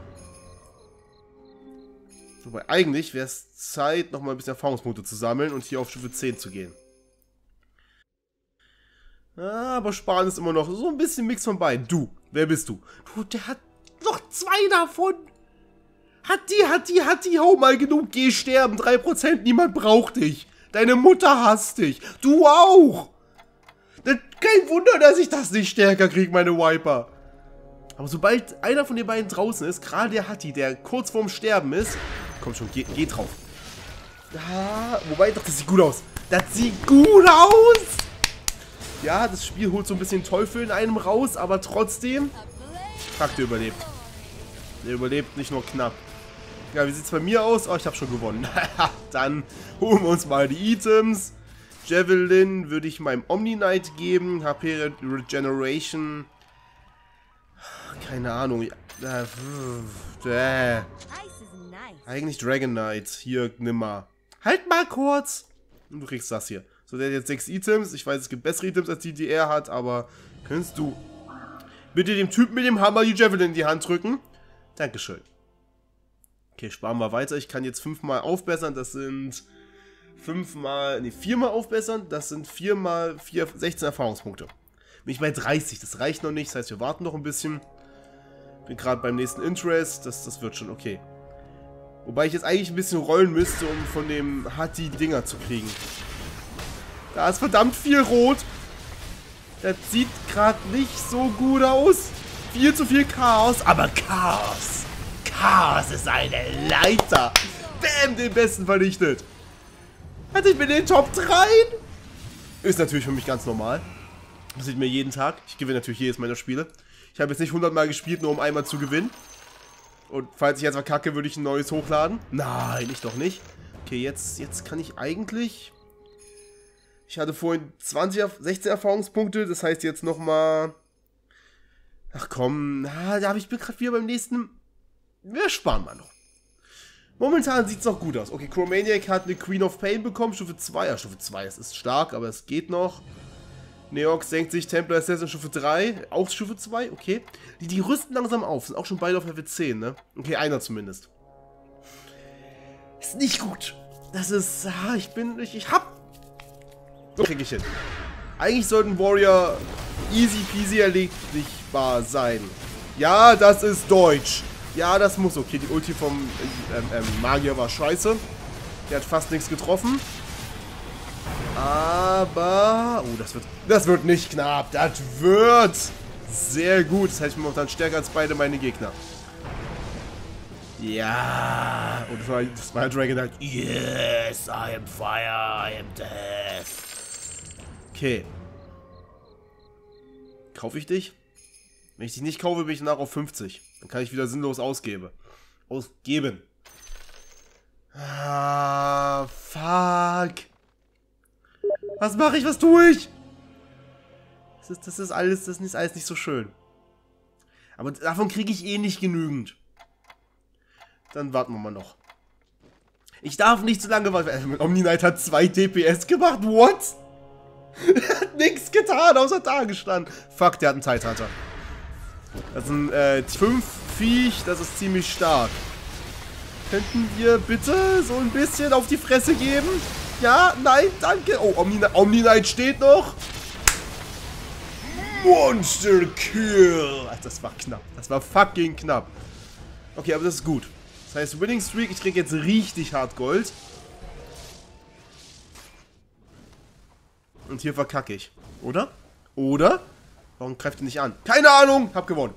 Wobei, eigentlich wäre es Zeit, nochmal ein bisschen Erfahrungspunkte zu sammeln und hier auf Stufe zehn zu gehen. Ah, aber sparen ist immer noch so ein bisschen Mix von beiden. Du, wer bist du? Du, der hat noch zwei davon. Hat die, hat die, hat die. Hau mal genug, geh sterben. drei Prozent, niemand braucht dich. Deine Mutter hasst dich. Du auch. Das, kein Wunder, dass ich das nicht stärker kriege, meine Viper. Aber sobald einer von den beiden draußen ist, gerade der Hatti, der kurz vorm Sterben ist, komm schon, geh, geh drauf. Ah, wobei, doch, das sieht gut aus. Das sieht gut aus. Ja, das Spiel holt so ein bisschen Teufel in einem raus, aber trotzdem... Fuck, der überlebt. Der überlebt nicht nur knapp. Ja, wie sieht's bei mir aus? Oh, ich habe schon gewonnen. Dann holen wir uns mal die Items. Javelin würde ich meinem Omni-Knight geben. H P Regeneration. Keine Ahnung. Äh, eigentlich Dragon Knight. Hier, nimm mal. Halt mal kurz. Und du kriegst das hier. So, der hat jetzt sechs Items. Ich weiß, es gibt bessere Items, als die, die er hat, aber kannst du bitte dem Typen mit dem Hammer die Javelin in die Hand drücken? Dankeschön. Okay, sparen wir weiter. Ich kann jetzt fünfmal aufbessern. Das sind fünfmal, nee, viermal aufbessern. Das sind viermal vier, sechzehn Erfahrungspunkte. Bin ich bei dreißig. Das reicht noch nicht. Das heißt, wir warten noch ein bisschen. Bin gerade beim nächsten Interest. Das, das wird schon okay. Wobei ich jetzt eigentlich ein bisschen rollen müsste, um von dem Hatti die Dinger zu kriegen. Da ist verdammt viel Rot. Das sieht gerade nicht so gut aus. Viel zu viel Chaos. Aber Chaos. Chaos ist eine Leiter. Bam, den besten vernichtet. Hatte ich mir den Top drei? Ist natürlich für mich ganz normal. Das sieht mir jeden Tag. Ich gewinne natürlich jedes meiner Spiele. Ich habe jetzt nicht hundert Mal gespielt, nur um einmal zu gewinnen. Und falls ich jetzt verkacke, würde ich ein neues hochladen. Nein, ich doch nicht. Okay, jetzt, jetzt kann ich eigentlich... Ich hatte vorhin zwanzig, sechzehn Erfahrungspunkte. Das heißt jetzt nochmal... Ach komm, na, da habe ich gerade wieder beim nächsten... Wir sparen mal noch. Momentan sieht es noch gut aus. Okay, Chromaniac hat eine Queen of Pain bekommen. Stufe zwei. Ja, Stufe zwei. Es ist stark, aber es geht noch. Neox senkt sich. Templar Assassin Stufe drei. Auch Stufe zwei. Okay. Die, die rüsten langsam auf. Sind auch schon beide auf Level zehn, ne? Okay, einer zumindest. Ist nicht gut. Das ist... Ah, ich bin... Ich, ich hab... So krieg ich hin. Eigentlich sollten Warrior easy peasy erledigbar sein. Ja, das ist Deutsch. Ja, das muss. Okay, die Ulti vom ähm, ähm, Magier war scheiße. Der hat fast nichts getroffen. Aber... Oh, das wird... Das wird nicht knapp. Das wird sehr gut. Das heißt, ich bin momentan stärker als beide meine Gegner. Ja. Und das war, das war Dragon Knight. Yes, I am fire, I am death. Okay. Kaufe ich dich? Wenn ich dich nicht kaufe, bin ich danach auf fünfzig. Dann kann ich wieder sinnlos ausgeben. Ausgeben. Ah, fuck. Was mache ich? Was tue ich? Das ist, das ist alles, das ist alles nicht so schön. Aber davon kriege ich eh nicht genügend. Dann warten wir mal noch. Ich darf nicht zu lange warten. Omni Knight hat zwei D P S gemacht. What? Er hat nichts getan, außer da gestanden. Fuck, der hat einen Tidehunter. Das sind äh, fünf Viech, das ist ziemlich stark. Könnten wir bitte so ein bisschen auf die Fresse geben? Ja, nein, danke. Oh, Omni, Omni Knight steht noch. Monster Kill. Das war knapp. Das war fucking knapp. Okay, aber das ist gut. Das heißt, Winning Streak, ich krieg jetzt richtig hart Gold. Und hier verkacke ich. Oder? Oder? Warum greift ihr nicht an? Keine Ahnung! Hab gewonnen.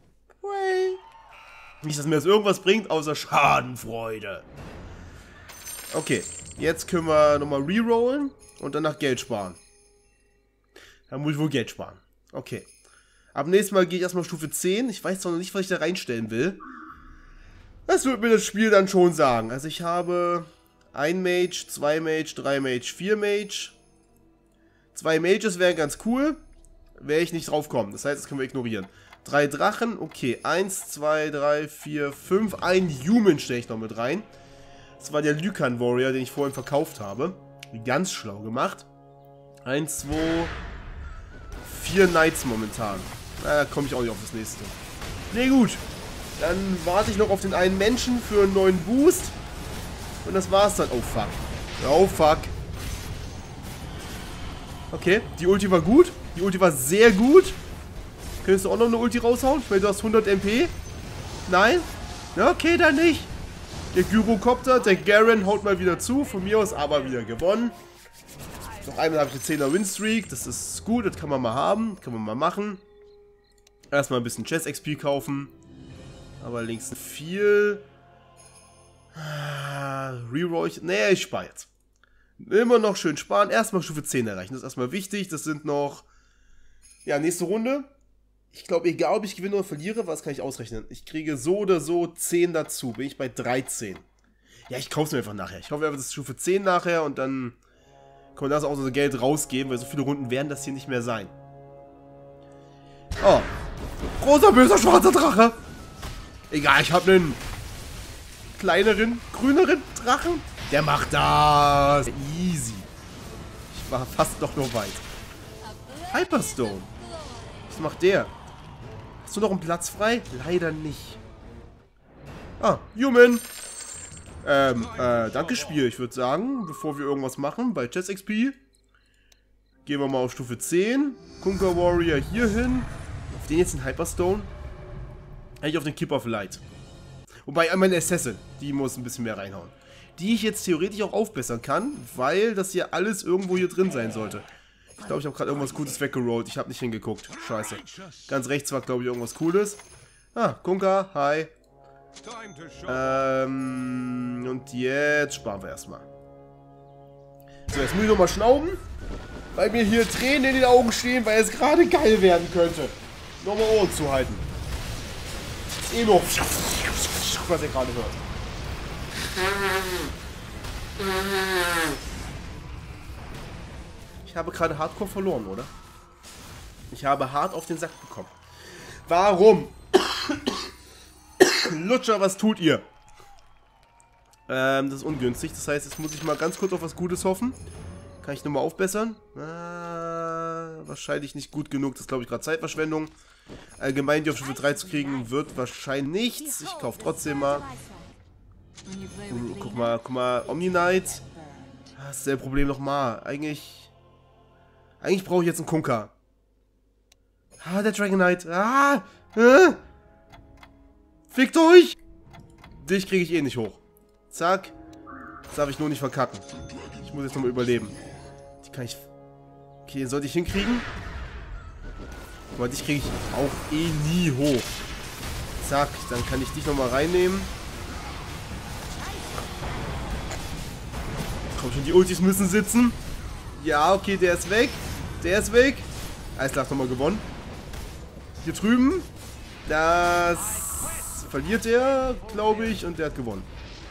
Nicht, dass mir das irgendwas bringt, außer Schadenfreude. Okay. Jetzt können wir nochmal rerollen und danach Geld sparen. Da muss ich wohl Geld sparen. Okay. Ab nächstes Mal gehe ich erstmal Stufe zehn. Ich weiß noch nicht, was ich da reinstellen will. Das wird mir das Spiel dann schon sagen. Also ich habe ein Mage, zwei Mage, drei Mage, vier Mage. Zwei Mages wären ganz cool. Wäre ich nicht drauf kommen. Das heißt, das können wir ignorieren. Drei Drachen. Okay. Eins, zwei, drei, vier, fünf. Ein Human stelle ich noch mit rein. Das war der Lycan Warrior, den ich vorhin verkauft habe. Ganz schlau gemacht. Eins, zwei, vier Knights momentan. Na, da komme ich auch nicht auf das nächste. Ne, gut. Dann warte ich noch auf den einen Menschen für einen neuen Boost. Und das war's dann. Oh, fuck. Oh, fuck. Okay, die Ulti war gut. Die Ulti war sehr gut. Könntest du auch noch eine Ulti raushauen? Ich meine, du hast hundert M P. Nein? Ja, okay, dann nicht. Der Gyrocopter, der Garen haut mal wieder zu. Von mir aus aber wieder gewonnen. Noch einmal habe ich eine zehner Winstreak. Das ist gut, das kann man mal haben. Kann man mal machen. Erstmal ein bisschen Chess X P kaufen. Aber links viel. Reroll. Nee, ich spare jetzt. Immer noch schön sparen. Erstmal Stufe zehn erreichen. Das ist erstmal wichtig. Das sind noch Ja, nächste Runde. Ich glaube, egal ob ich gewinne oder verliere, was kann ich ausrechnen? Ich kriege so oder so zehn dazu. Bin ich bei dreizehn. Ja, ich kaufe es mir einfach nachher. Ich hoffe einfach, das ist Stufe zehn nachher und dann kann man das auch so Geld rausgeben, weil so viele Runden werden das hier nicht mehr sein. Oh. Großer, böser, schwarzer Drache. Egal, ich habe einen kleineren, grüneren Drachen. Der macht das. Easy. Ich war fast noch nur weit. Hyperstone. Was macht der? Hast du noch einen Platz frei? Leider nicht. Ah, Human. Ähm, äh, danke Spiel. Ich würde sagen, bevor wir irgendwas machen, bei Chess X P gehen wir mal auf Stufe zehn. Kunkka Warrior hier hin. Auf den jetzt den Hyperstone. Eigentlich auf den Keeper of Light. Wobei, meine Assassin, die muss ein bisschen mehr reinhauen. Die ich jetzt theoretisch auch aufbessern kann, weil das hier alles irgendwo hier drin sein sollte. Ich glaube, ich habe gerade irgendwas Gutes weggerollt. Ich habe nicht hingeguckt. Scheiße. Ganz rechts war, glaube ich, irgendwas Cooles. Ah, Kunkka, hi. Ähm, und jetzt sparen wir erstmal. So, jetzt muss ich nochmal schnauben, weil mir hier Tränen in den Augen stehen, weil es gerade geil werden könnte. Nochmal Ohren zu halten. Ist eh noch, was ihr gerade hört. Ich habe gerade Hardcore verloren, oder? Ich habe hart auf den Sack bekommen. Warum? Lutscher, was tut ihr? Ähm, das ist ungünstig. Das heißt, jetzt muss ich mal ganz kurz auf was Gutes hoffen. Kann ich nochmal aufbessern? Ah, wahrscheinlich nicht gut genug. Das ist, glaube ich, gerade Zeitverschwendung. Allgemein, die auf Stufe drei zu kriegen, wird wahrscheinlich nichts. Ich kaufe trotzdem mal. Hm, guck mal, guck mal. Omni-Knight. Das ist der Problem nochmal. Eigentlich... Eigentlich brauche ich jetzt einen Kunkka. Ah, der Dragon Knight. Ah! Äh. Fickt euch! Dich kriege ich eh nicht hoch. Zack. Das darf ich nur nicht verkacken. Ich muss jetzt nochmal überleben. Die kann ich... Okay, den sollte ich hinkriegen. Aber dich kriege ich auch eh nie hoch. Zack, dann kann ich dich nochmal reinnehmen. Komm schon, die Ultis müssen sitzen. Ja, okay, der ist weg. Der ist weg. Alles klar, nochmal gewonnen. Hier drüben. Das verliert er, glaube ich, und der hat gewonnen.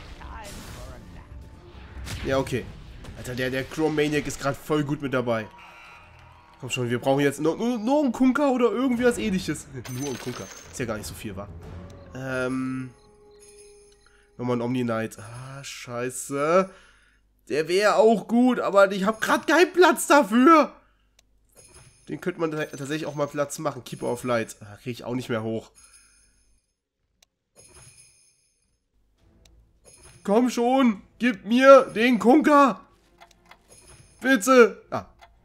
Ja, okay. Alter, der, der Chromaniac ist gerade voll gut mit dabei. Komm schon, wir brauchen jetzt nur, nur, nur einen Kunkka oder irgendwie was Ähnliches. Nur einen Kunkka. Ist ja gar nicht so viel, wa? Ähm. Nochmal ein Omni-Knight. Ah, scheiße. Der wäre auch gut, aber ich habe gerade keinen Platz dafür. Den könnte man tatsächlich auch mal Platz machen. Keeper of Light. Ah, kriege ich auch nicht mehr hoch. Komm schon, gib mir den Kunkka. Bitte. Ah.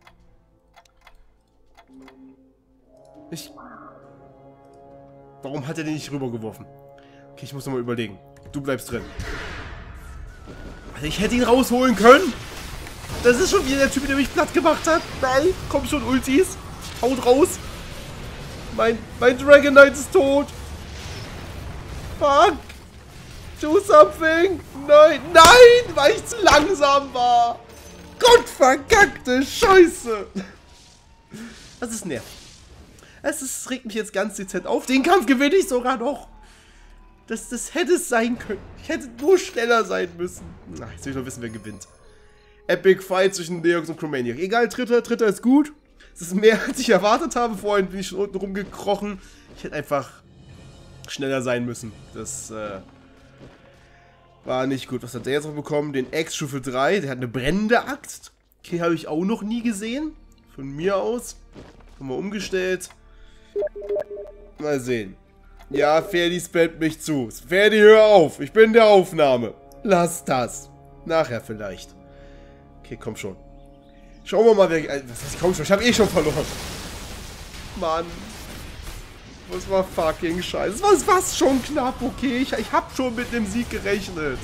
Ich... Warum hat er den nicht rübergeworfen? Okay, ich muss nochmal überlegen. Du bleibst drin. Also ich hätte ihn rausholen können. Das ist schon wieder der Typ, der mich platt gemacht hat. Nein, komm schon, Ultis. Haut raus. Mein, mein Dragon Knight ist tot. Fuck. Do something. Nein, nein, weil ich zu langsam war. Gott verkackte Scheiße. Das ist nervig. Es ist, regt mich jetzt ganz dezent auf. Den Kampf gewinne ich sogar noch. Das, das hätte es sein können. Ich hätte nur schneller sein müssen. Ach, jetzt will ich noch wissen, wer gewinnt. Epic Fight zwischen Neox und Chromaniac. Egal, Dritter, Dritter ist gut. Es ist mehr, als ich erwartet habe. Vorhin bin ich schon unten rumgekrochen. Ich hätte einfach schneller sein müssen. Das äh, war nicht gut. Was hat der jetzt noch bekommen? Den Ex-Stufe drei. Der hat eine brennende Axt. Okay, habe ich auch noch nie gesehen. Von mir aus. Haben wir umgestellt. Mal sehen. Ja, Ferdi spammt mich zu. Ferdi, hör auf. Ich bin in der Aufnahme. Lass das. Nachher vielleicht. Okay, komm schon. Schauen wir mal, wer... Was heißt, komm schon. Ich habe eh schon verloren. Mann. Das war fucking scheiße. Das war fast schon knapp, okay. Ich, ich habe schon mit dem Sieg gerechnet.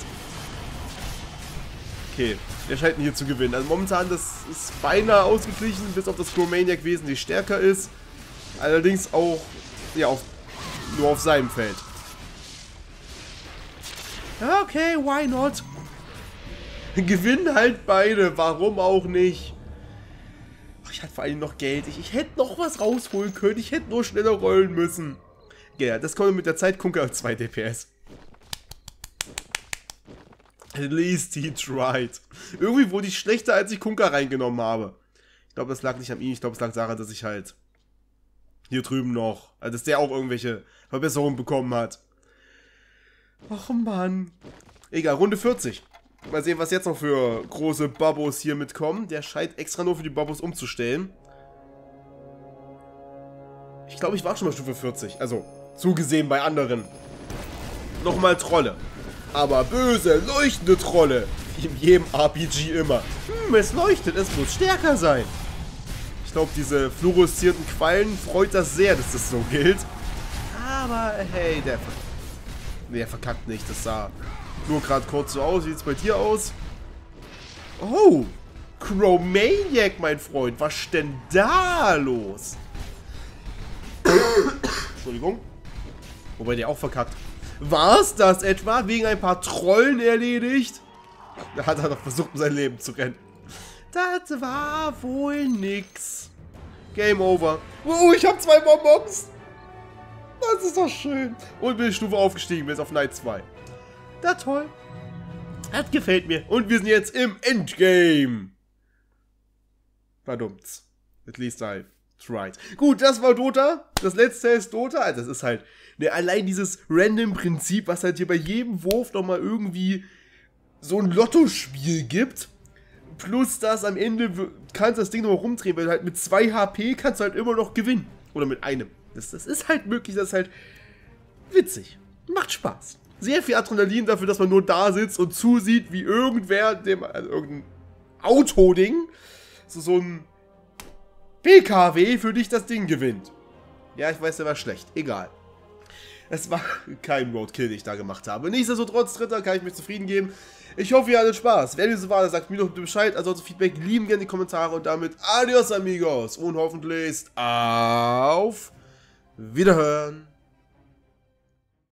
Okay. Der scheint hier zu gewinnen. Also momentan, das ist beinahe ausgeglichen, bis auf das Chromaniac wesentlich stärker ist. Allerdings auch, ja, auf, nur auf seinem Feld. Okay, why not? Gewinnen halt beide, warum auch nicht? Ich hatte vor allem noch Geld. Ich, ich hätte noch was rausholen können. Ich hätte nur schneller rollen müssen. Ja, das kommt mit der Zeit. Kunker zwei D P S. At least he tried. Irgendwie wurde ich schlechter, als ich Kunker reingenommen habe. Ich glaube, das lag nicht an ihm. Ich glaube, es lag daran, dass ich halt hier drüben noch, also dass der auch irgendwelche Verbesserungen bekommen hat. Ach Mann. Egal, Runde vierzig. Mal sehen, was jetzt noch für große Babos hier mitkommen. Der scheint extra nur für die Babos umzustellen. Ich glaube, ich war schon mal Stufe vierzig. Also, zugesehen bei anderen. Nochmal Trolle. Aber böse, leuchtende Trolle. Wie in jedem R P G immer. Hm, es leuchtet, es muss stärker sein. Ich glaube, diese fluoreszierenden Quallen freut das sehr, dass das so gilt. Aber hey, der, ver der verkackt nicht. Das sah nur gerade kurz so aus. Wie sieht es bei dir aus? Oh, Chromaniac, mein Freund. Was ist denn da los? Entschuldigung. Wobei der auch verkackt. War's das etwa? Wegen ein paar Trollen erledigt? Da hat er doch versucht, um sein Leben zu rennen. Das war wohl nix. Game over. Oh, ich habe zwei Bonbons. Das ist doch schön. Und bin Stufe aufgestiegen, bis auf Night zwei. Da toll. Das gefällt mir. Und wir sind jetzt im Endgame. Verdammt. At least I tried. Gut, das war Dota. Das letzte ist Dota. Also das ist halt ne, allein dieses Random-Prinzip, was halt hier bei jedem Wurf nochmal irgendwie so ein Lottospiel gibt. Plus das am Ende kannst du das Ding nochmal rumdrehen, weil halt mit zwei H P kannst du halt immer noch gewinnen. Oder mit einem. Das, das ist halt möglich, das ist halt witzig. Macht Spaß. Sehr viel Adrenalin dafür, dass man nur da sitzt und zusieht, wie irgendwer, dem, also irgendein Autoding, so, so ein P K W für dich das Ding gewinnt. Ja, ich weiß, der war schlecht. Egal. Es war kein Roadkill, den ich da gemacht habe. Nichtsdestotrotz, Dritter, kann ich mich zufrieden geben. Ich hoffe, ihr hattet Spaß. Wenn ihr so war, dann sagt mir doch bitte Bescheid. Ansonsten Feedback lieben gerne in die Kommentare. Und damit adios, amigos. Und hoffentlich auf Wiederhören.